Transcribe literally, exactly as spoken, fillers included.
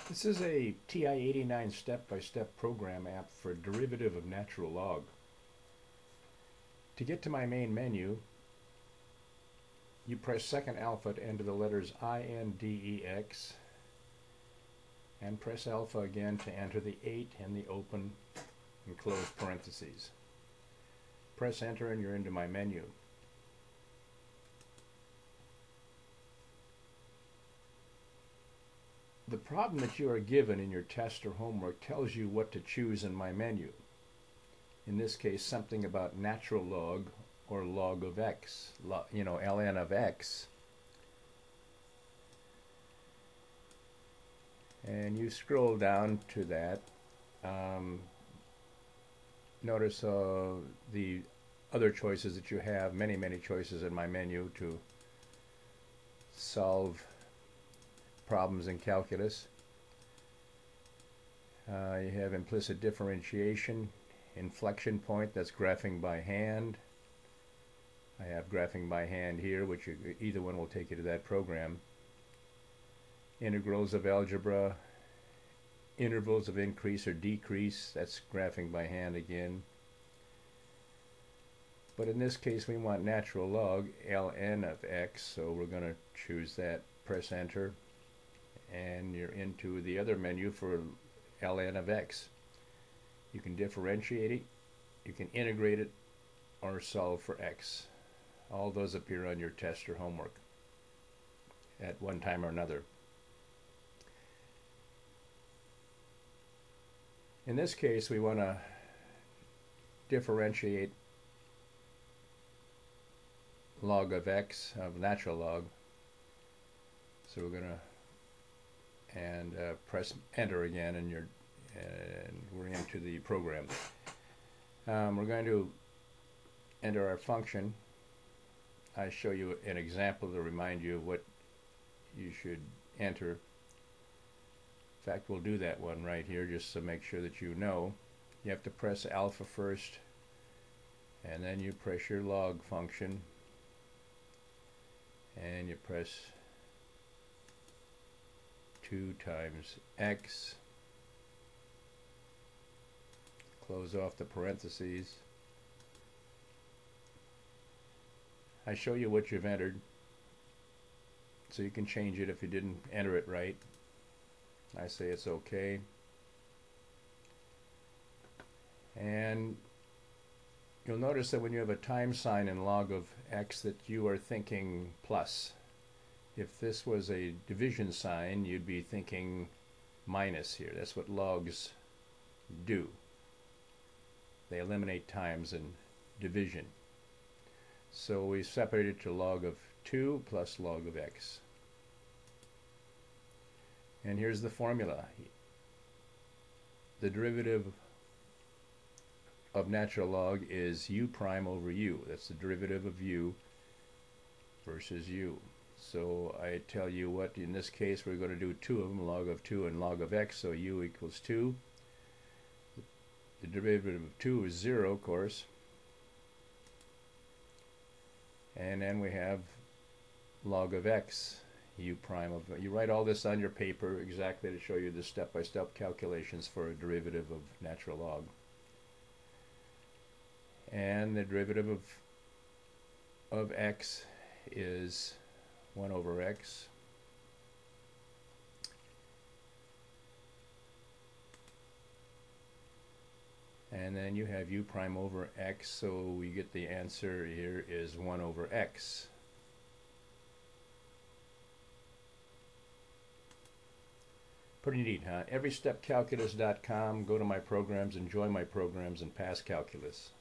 This is a T I eighty-nine step-by-step program app for derivative of natural log. To get to my main menu, you press second alpha to enter the letters I N D E X and press alpha again to enter the eight and the open and close parentheses. Press enter and you're into my menu. The problem that you are given in your test or homework tells you what to choose in my menu. In this case, something about natural log or log of x, you know, ln of x. And you scroll down to that. Um, notice uh, the other choices that you have, many, many choices in my menu to solve problems in calculus. Uh, you have implicit differentiation, inflection point, that's graphing by hand. I have graphing by hand here, which you, either one will take you to that program. Integrals of algebra, intervals of increase or decrease, that's graphing by hand again. But in this case we want natural log, ln of x, so we're going to choose that. Press enter and you're into the other menu for ln of x. You can differentiate it, you can integrate it, or solve for x. All those appear on your test or homework at one time or another. In this case, we want to differentiate log of x, of natural log. So we're going to and uh, press enter again, and you're and we're into the program. Um, we're going to enter our function. I show you an example to remind you of what you should enter. In fact, we'll do that one right here just to make sure that you know. You have to press alpha first, and then you press your log function, and you press two times x, close off the parentheses. I show you what you've entered so you can change it if you didn't enter it right. I say it's okay, and you'll notice that when you have a time sign in log of x that you are thinking plus. If this was a division sign, you'd be thinking minus here. That's what logs do. They eliminate times in division. So we separate it to log of two plus log of x. And here's the formula. The derivative of natural log is u prime over u. That's the derivative of u versus u. So I tell you what, in this case we're going to do two of them, log of two and log of x, so u equals two. The derivative of two is zero, of course. And then we have log of x, u prime of, you write all this on your paper exactly to show you the step-by-step calculations for a derivative of natural log. And the derivative of, of x is one over x. And then you have u prime over x, so we get the answer here is one over x. Pretty neat, huh? every step calculus dot com. Go to my programs, enjoy my programs, and pass calculus.